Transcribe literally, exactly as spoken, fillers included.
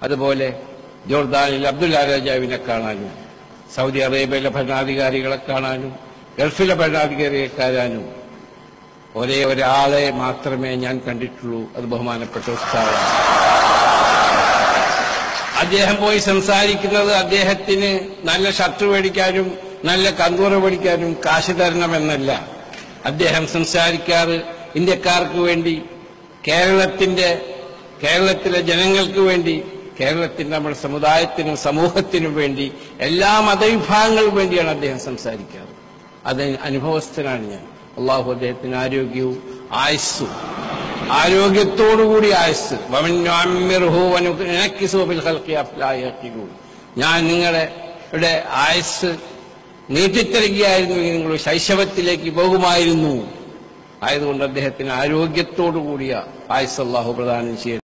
അതുപോലെ ജോർദാനിൽ അബ്ദുല്ല രാജാവിനെ കാണാനും സൗദി അറേബ്യയിലെ ഭരണാധികാരികളെ കാണാനും ഗൾഫിലെ ഭരണാധികാരികളെ കാണാനും ഒരേ ഒരാളെ മാത്രമേ ഞാൻ കണ്ടിട്ടുള്ളൂ. അത് ബഹുമാനപ്പെട്ട ഉസ്താദാണ്. അദ്ദേഹം പോയി സംസാരിക്കുന്നത് അദ്ദേഹത്തിന് നല്ല ഷർട്ട് മേടിക്കാനും നല്ല കന്തൂറ മേടിക്കാനും കാശ് തരണമെന്നല്ല. അദ്ദേഹം സംസാരിക്കാറ് ഇന്ത്യക്കാർക്ക് വേണ്ടി, കേരളത്തിന്റെ കേരളത്തിലെ ജനങ്ങൾക്ക് വേണ്ടി, കേരളത്തിന്റെ നമ്മുടെ സമുദായത്തിനും സമൂഹത്തിനും വേണ്ടി, എല്ലാ മതവിഭാഗങ്ങൾക്കും വേണ്ടിയാണ് അദ്ദേഹം സംസാരിക്കാറ്. അത് അനുഭവസ്ഥനാണ് ഞാൻ. അള്ളാഹു അദ്ദേഹത്തിന് ആരോഗ്യവും ആയുസ്സും ആരോഗ്യത്തോടുകൂടി ആയുസ് ഞാൻ നിങ്ങളുടെ ആയുസ് നീട്ടിത്തരികയായിരുന്നുവെങ്കിൽ നിങ്ങൾ ശൈശവത്തിലേക്ക് പോകുമായിരുന്നു. ആയതുകൊണ്ട് അദ്ദേഹത്തിന് ആരോഗ്യത്തോടുകൂടിയ ആയുസ് അള്ളാഹു പ്രദാനം ചെയ്യട്ടെ.